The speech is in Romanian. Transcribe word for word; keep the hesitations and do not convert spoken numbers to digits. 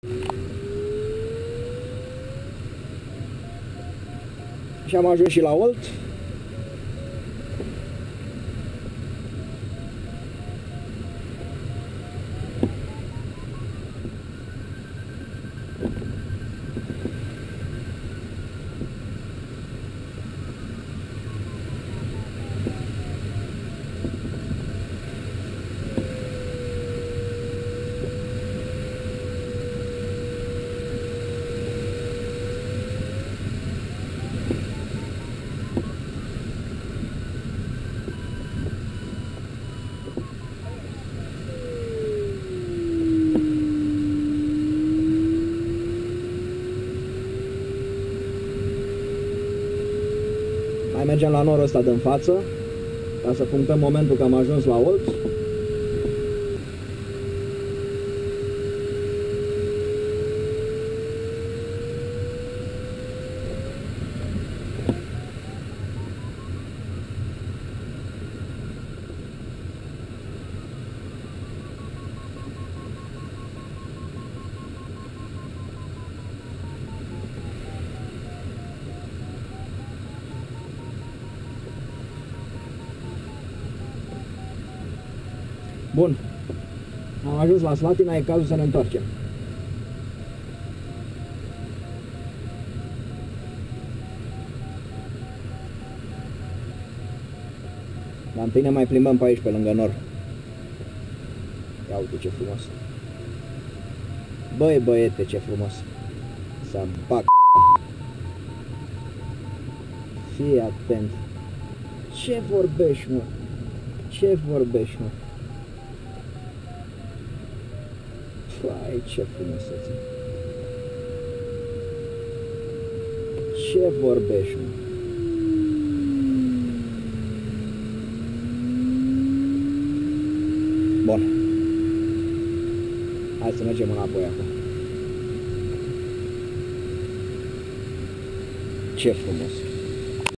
Și am ajuns și la Olt. Mai mergem la norul ăsta din față, ca să punctăm momentul că am ajuns la Olt. Bun, am ajuns la Slatina, e cazul să ne întoarcem. Dar întâi ne mai plimbăm pe aici, pe lângă nor. Ia uite ce frumos. Băi, băiete, ce frumos. Să bag. Fii atent. Ce vorbești, mă? Ce vorbești, mă? Ai, ce frumusețe. Ce vorbești, mă? Bun. Hai să mergem înapoi acum. Ce frumos.